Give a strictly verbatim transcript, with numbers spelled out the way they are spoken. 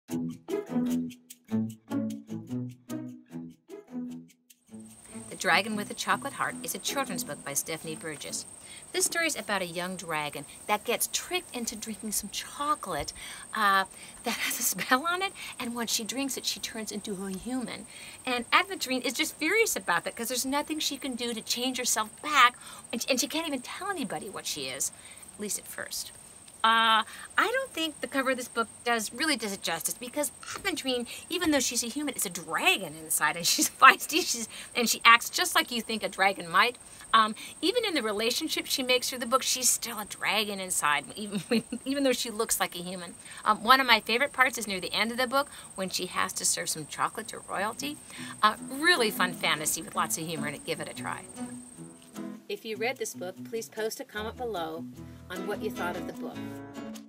The Dragon with a Chocolate Heart is a children's book by Stephanie Burgess. This story is about a young dragon that gets tricked into drinking some chocolate uh, that has a spell on it, and when she drinks it, she turns into a human. And Aventurine is just furious about that because there's nothing she can do to change herself back, and and she can't even tell anybody what she is, at least at first. Uh, I don't think the cover of this book does really does it justice because Aventurine, even though she's a human, is a dragon inside, and she's feisty, she's, and she acts just like you think a dragon might. Um, even in the relationship she makes through the book, she's still a dragon inside, even even though she looks like a human. Um, one of my favorite parts is near the end of the book when she has to serve some chocolate to royalty. Uh, really fun fantasy with lots of humor in it. Give it a try. If you read this book, please post a comment below on what you thought of the book.